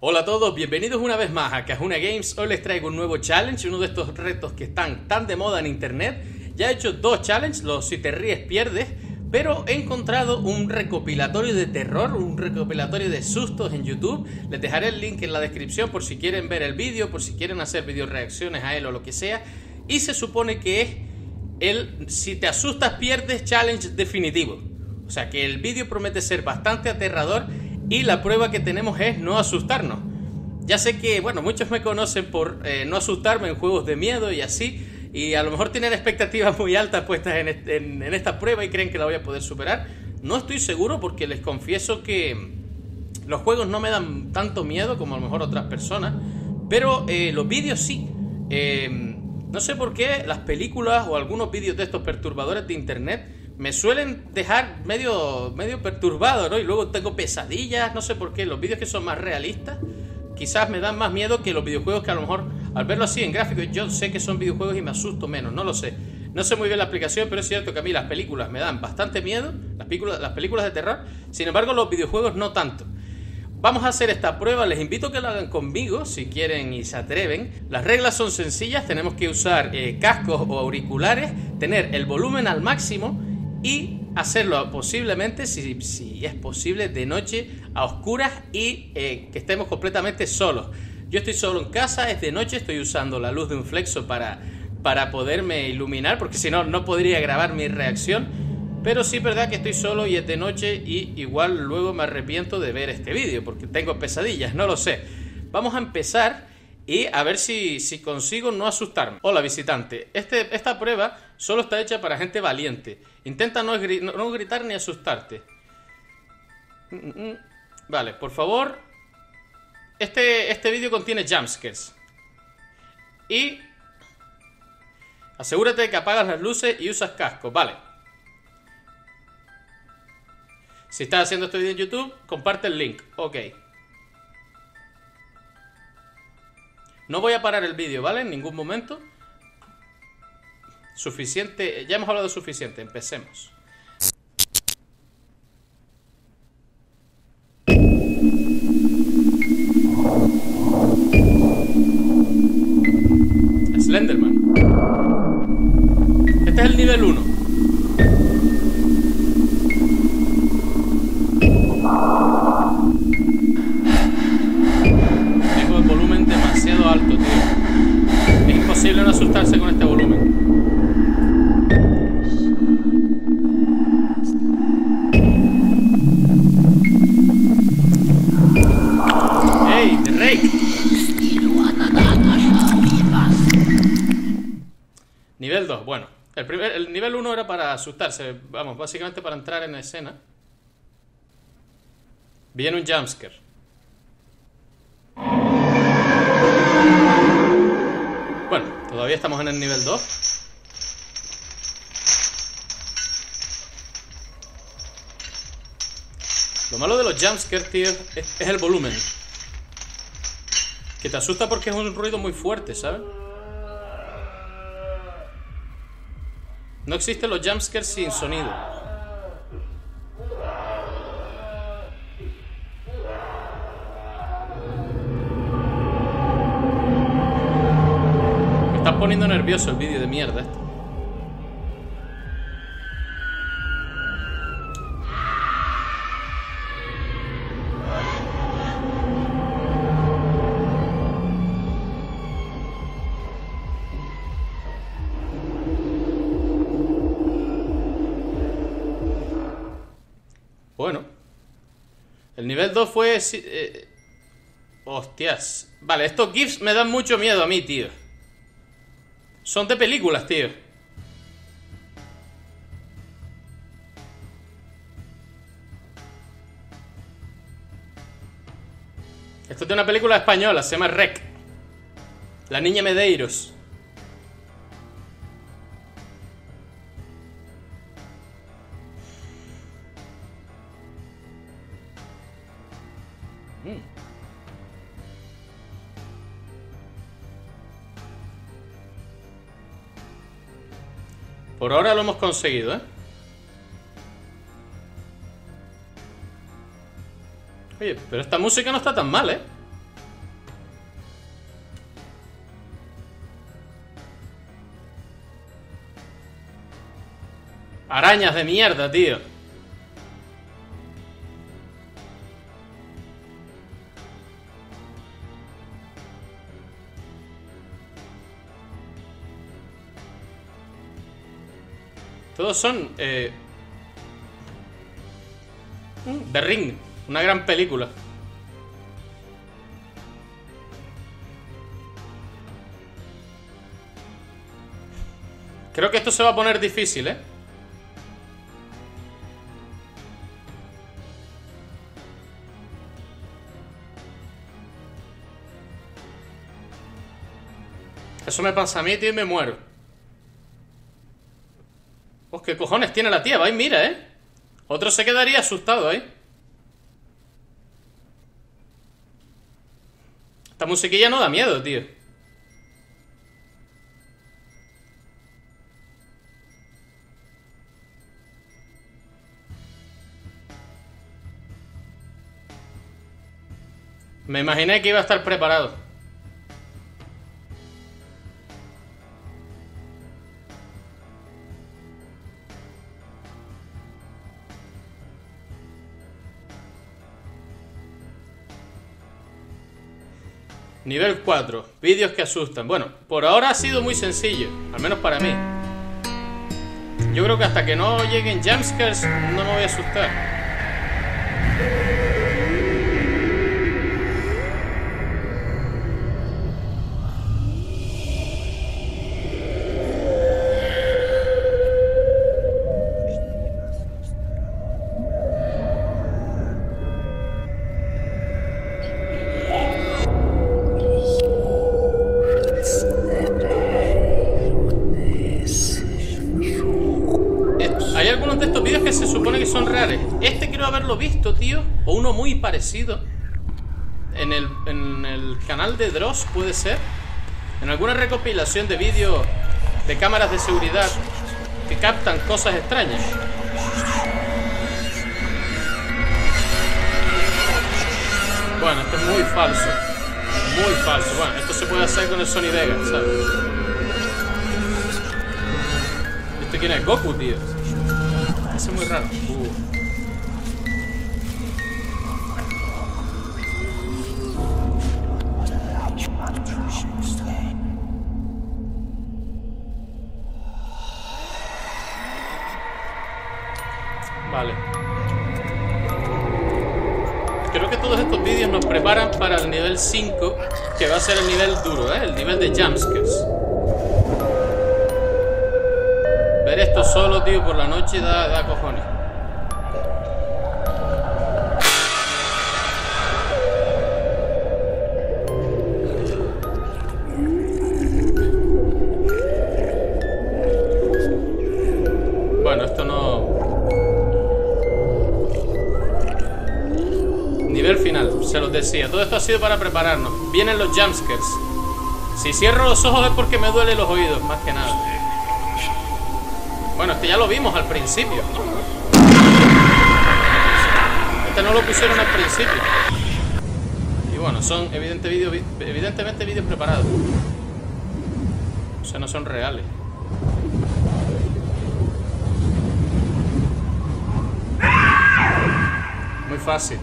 Hola a todos, bienvenidos una vez más a Kahuna Games. Hoy les traigo un nuevo challenge, uno de estos retos que están tan de moda en internet. Ya he hecho dos challenges, los si te ríes pierdes, pero he encontrado un recopilatorio de terror, un recopilatorio de sustos en YouTube. Les dejaré el link en la descripción por si quieren ver el vídeo, por si quieren hacer video reacciones a él o lo que sea. Y se supone que es el si te asustas pierdes challenge definitivo. O sea que el vídeo promete ser bastante aterrador. Y la prueba que tenemos es no asustarnos. Ya sé que, bueno, muchos me conocen por no asustarme en juegos de miedo y así. Y a lo mejor tienen expectativas muy altas puestas en esta prueba y creen que la voy a poder superar. No estoy seguro porque les confieso que los juegos no me dan tanto miedo como a lo mejor otras personas. Pero los vídeos sí. No sé por qué las películas o algunos vídeos de estos perturbadores de internet me suelen dejar medio perturbado, ¿no? Y luego tengo pesadillas, no sé por qué. Los vídeos que son más realistas quizás me dan más miedo que los videojuegos que a lo mejor al verlo así en gráficos yo sé que son videojuegos y me asusto menos, no lo sé. No sé muy bien la explicación, pero es cierto que a mí las películas me dan bastante miedo, las películas de terror. Sin embargo, los videojuegos no tanto. Vamos a hacer esta prueba, les invito a que la hagan conmigo si quieren y se atreven. Las reglas son sencillas, tenemos que usar cascos o auriculares, tener el volumen al máximo y hacerlo posiblemente, si es posible, de noche a oscuras y que estemos completamente solos. Yo estoy solo en casa, es de noche, estoy usando la luz de un flexo para poderme iluminar, porque si no, no podría grabar mi reacción. Pero sí es verdad que estoy solo y es de noche y igual luego me arrepiento de ver este vídeo, porque tengo pesadillas, no lo sé. Vamos a empezar y a ver si consigo no asustarme. Hola visitante, esta prueba solo está hecha para gente valiente. Intenta no gritar ni asustarte. Vale, por favor. Este vídeo contiene jumpscares. Y asegúrate de que apagas las luces y usas casco, vale. Si estás haciendo este vídeo en YouTube, comparte el link, ok. No voy a parar el vídeo, ¿vale? En ningún momento. Suficiente, ya hemos hablado suficiente, empecemos. Slenderman. Este es el nivel 1. Tengo el volumen demasiado alto, tío. Es imposible no asustarse con este volumen. ¡Hey, Drake! Nivel 2, bueno. El nivel 1 era para asustarse. Vamos, básicamente para entrar en la escena. Viene un jumpscare. Bueno, todavía estamos en el nivel 2. Lo malo de los jumpscares, tío, es el volumen. Que te asusta porque es un ruido muy fuerte, ¿sabes? No existen los jumpscares sin sonido. Me está poniendo nervioso el vídeo de mierda este. Bueno, el nivel 2 fue... hostias. Vale, estos GIFs me dan mucho miedo a mí, tío. Son de películas, tío. Esto es de una película española, se llama Rec. La niña Medeiros. Por ahora lo hemos conseguido, ¿eh? Oye, pero esta música no está tan mal, ¿eh? Arañas de mierda, tío. Todos son... The Ring, una gran película. Creo que esto se va a poner difícil, ¿eh? Eso me pasa a mí, tío, y me muero. Pues qué cojones tiene la tía, va y mira, ¿eh? Otro se quedaría asustado ahí. Esta musiquilla no da miedo, tío. Me imaginé que iba a estar preparado. Nivel 4. Vídeos que asustan. Bueno, por ahora ha sido muy sencillo. Al menos para mí. Yo creo que hasta que no lleguen jumpscares no me voy a asustar. Hay algunos de estos vídeos que se supone que son reales. Este quiero haberlo visto, tío. O uno muy parecido. En el canal de Dross, puede ser. En alguna recopilación de vídeos de cámaras de seguridad que captan cosas extrañas. Bueno, esto es muy falso. Muy falso. Bueno, esto se puede hacer con el Sony Vegas, ¿sabes? ¿Este quién es? Goku, tío. Es muy raro. Vale. Creo que todos estos vídeos nos preparan para el nivel 5, que va a ser el nivel duro, ¿eh? El nivel de jumpscares. Ver esto solo, tío, por la noche da cojones. Bueno, esto no... Nivel final, se los decía. Todo esto ha sido para prepararnos. Vienen los jumpscares. Si cierro los ojos es porque me duelen los oídos, más que nada. Bueno, este ya lo vimos al principio. Este no lo pusieron al principio. Y bueno, son evidentemente vídeos preparados. O sea, no son reales. Muy fácil.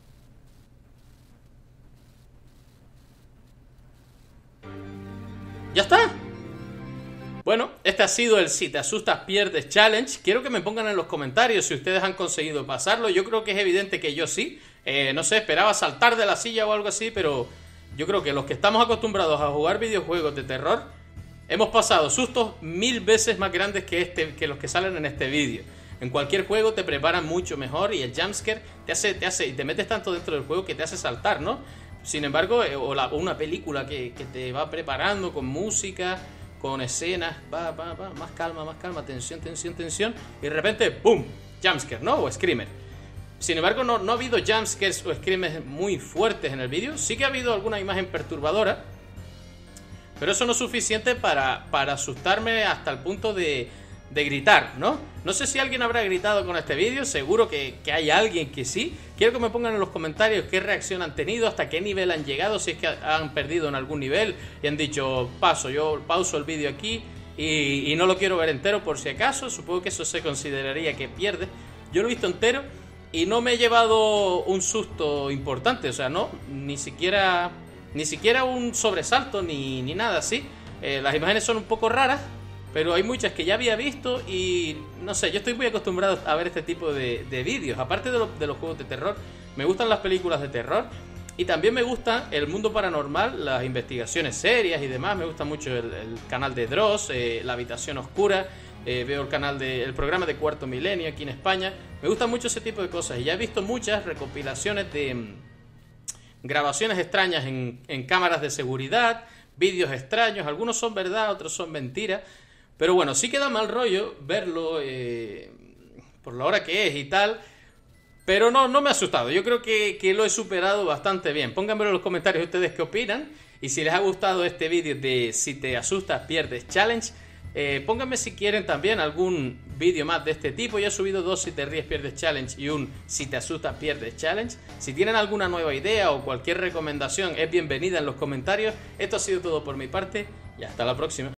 ¿Ya está? Bueno, este ha sido el Si te asustas pierdes challenge. Quiero que me pongan en los comentarios si ustedes han conseguido pasarlo. Yo creo que es evidente que yo sí. No sé, esperaba saltar de la silla o algo así, pero yo creo que los que estamos acostumbrados a jugar videojuegos de terror hemos pasado sustos 1000 veces más grandes que los que salen en este vídeo. En cualquier juego te preparan mucho mejor y el jumpscare te hace y te metes tanto dentro del juego que te hace saltar, ¿no? Sin embargo, o una película que te va preparando con música, con escenas, más calma, tensión, y de repente, ¡pum! Jumpscare, ¿no? O screamer. Sin embargo, no ha habido jumpscares o screamers muy fuertes en el vídeo. Sí que ha habido alguna imagen perturbadora, pero eso no es suficiente para asustarme hasta el punto de gritar, ¿no? No sé si alguien habrá gritado con este vídeo, seguro que hay alguien que sí. Quiero que me pongan en los comentarios qué reacción han tenido, hasta qué nivel han llegado, si es que han perdido en algún nivel y han dicho, yo pauso el vídeo aquí y no lo quiero ver entero por si acaso. Supongo que eso se consideraría que pierdes. Yo lo he visto entero y no me he llevado un susto importante, o sea, no, ni siquiera un sobresalto ni nada así. Las imágenes son un poco raras, pero hay muchas que ya había visto y no sé, yo estoy muy acostumbrado a ver este tipo de vídeos. Aparte de los juegos de terror, me gustan las películas de terror y también me gusta el mundo paranormal, las investigaciones serias y demás. Me gusta mucho el canal de Dross, La Habitación Oscura. Veo el programa de Cuarto Milenio aquí en España. Me gusta mucho ese tipo de cosas y ya he visto muchas recopilaciones de grabaciones extrañas en cámaras de seguridad, vídeos extraños. Algunos son verdad, otros son mentiras. Pero bueno, sí queda mal rollo verlo por la hora que es y tal. Pero no me ha asustado. Yo creo que lo he superado bastante bien. Pónganmelo en los comentarios ustedes qué opinan. Y si les ha gustado este vídeo de Si te asustas pierdes challenge, pónganme si quieren también algún vídeo más de este tipo. Ya he subido 2 Si te ríes pierdes challenge y un Si te asustas pierdes challenge. Si tienen alguna nueva idea o cualquier recomendación es bienvenida en los comentarios. Esto ha sido todo por mi parte y hasta la próxima.